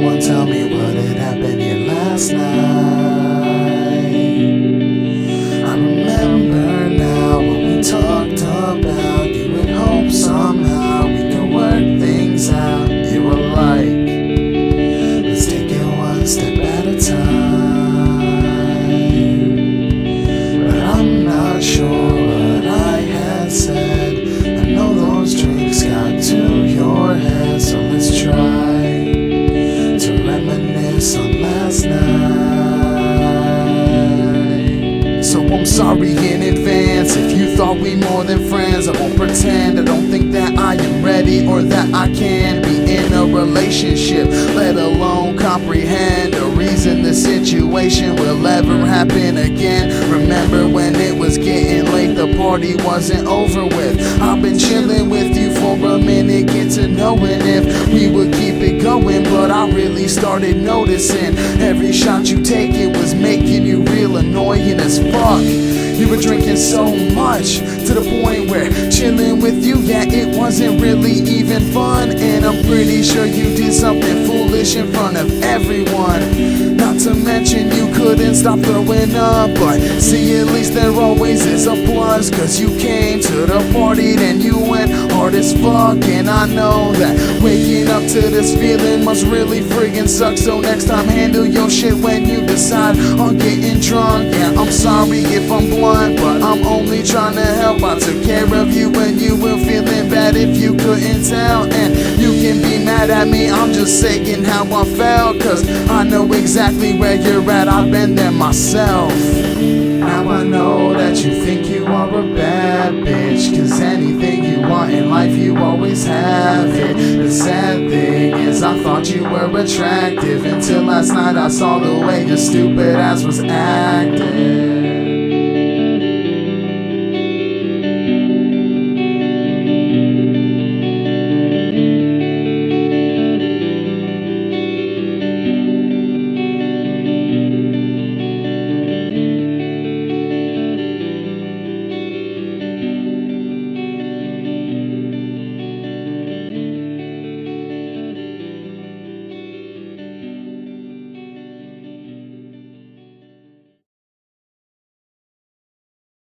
someone tell me what had happened here last night? I remember now what we talked about. You would hope somehow we could work things out. You were like, let's take it one step at a time. But I'm not sure what I had said. I know those drinks got to your head, so let's try to reminisce on last night. So I'm sorry in advance if you thought we more than friends. I won't pretend, I don't think that I am ready or that I can be in a relationship, let alone comprehend or reason the situation will ever happen again. Remember when it was getting late, the party wasn't over with. I've been chilling with you for a minute, get to knowing if we would keep it going. But I really started noticing every shot you take, it was making you real annoying as fuck. You were drinking so much to the point where chilling with you, yeah, it wasn't really even fun. And I'm pretty sure you did something foolish in front of everyone. Not to mention you couldn't stop throwing up. But see, at least there always is a plus, cause you came to the party, then you went hard as fuck. And I know that waking up to this feeling must really friggin' suck. So next time handle your shit when you decide on getting drunk. Yeah, I'm sorry if I'm blunt, but I'm only trying to help. I took care of you when you were feeling bad if you couldn't tell. And you can be mad at me, I'm just saying how I felt, cause I know exactly where you're at, I've been there myself. Now I know that you think you are a bad bitch, cause anything you want in life you always have it. The sad thing is I thought you were attractive until last night I saw the way your stupid ass was acting.